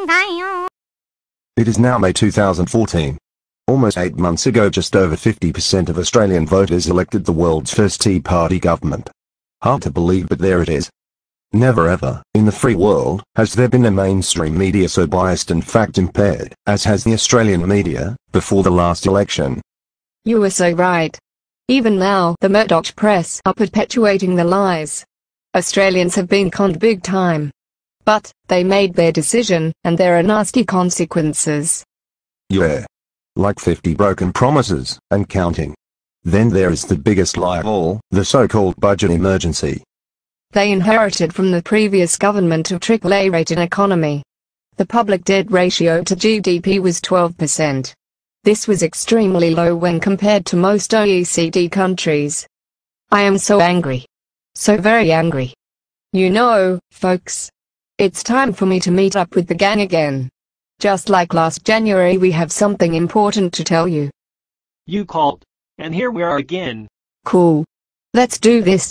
It is now May 2014. Almost 8 months ago, just over 50% of Australian voters elected the world's first Tea Party government. Hard to believe, but there it is. Never ever, in the free world, has there been a mainstream media so biased and fact-impaired, as has the Australian media, before the last election. You were so right. Even now, the Murdoch press are perpetuating the lies. Australians have been conned big time. But, they made their decision, and there are nasty consequences. Yeah. Like 50 broken promises, and counting. Then there is the biggest lie of all, the so-called budget emergency. They inherited from the previous government a AAA-rated economy. The public debt ratio to GDP was 12%. This was extremely low when compared to most OECD countries. I am so angry. So very angry. You know, folks. It's time for me to meet up with the gang again. Just like last January, we have something important to tell you. You called, and here we are again. Cool. Let's do this.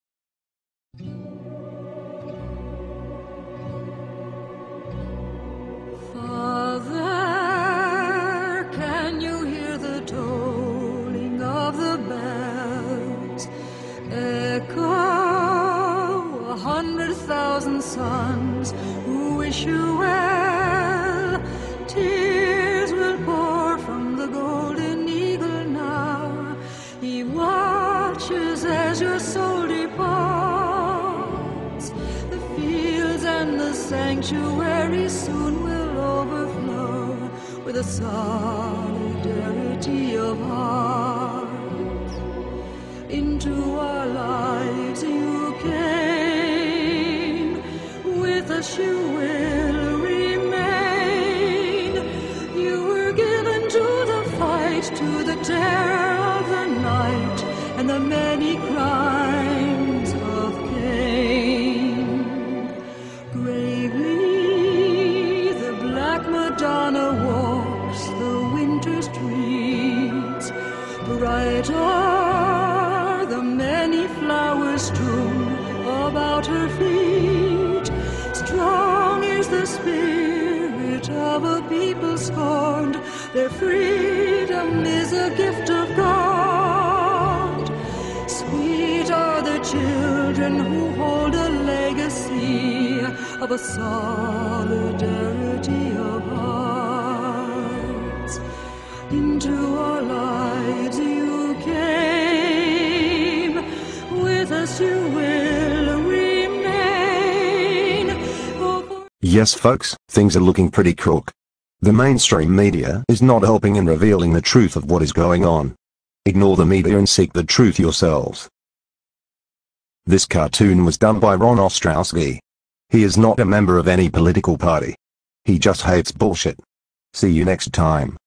Father, can you hear the tolling of the bells? Echo 100,000 sons who wish you well. Tears will pour from the golden eagle now. He watches as your soul departs. The fields and the sanctuary soon will overflow with a solidarity of hearts. Into our lives you came, with us you will remain. You were given to the fight, to the terror of the night, and the many crimes of Cain. Gravely the Black Madonna walks the winter streets. Bright are the many flowers strewn about her feet. Strong is the spirit of a people scorned. Their freedom is a gift of God. Sweet are the children who hold a legacy of a solidarity of hearts. Into our lives you came, with us you will remain. Yes, folks, things are looking pretty crook. The mainstream media is not helping in revealing the truth of what is going on. Ignore the media and seek the truth yourselves. This cartoon was done by Ron Ostrowski. He is not a member of any political party. He just hates bullshit. See you next time.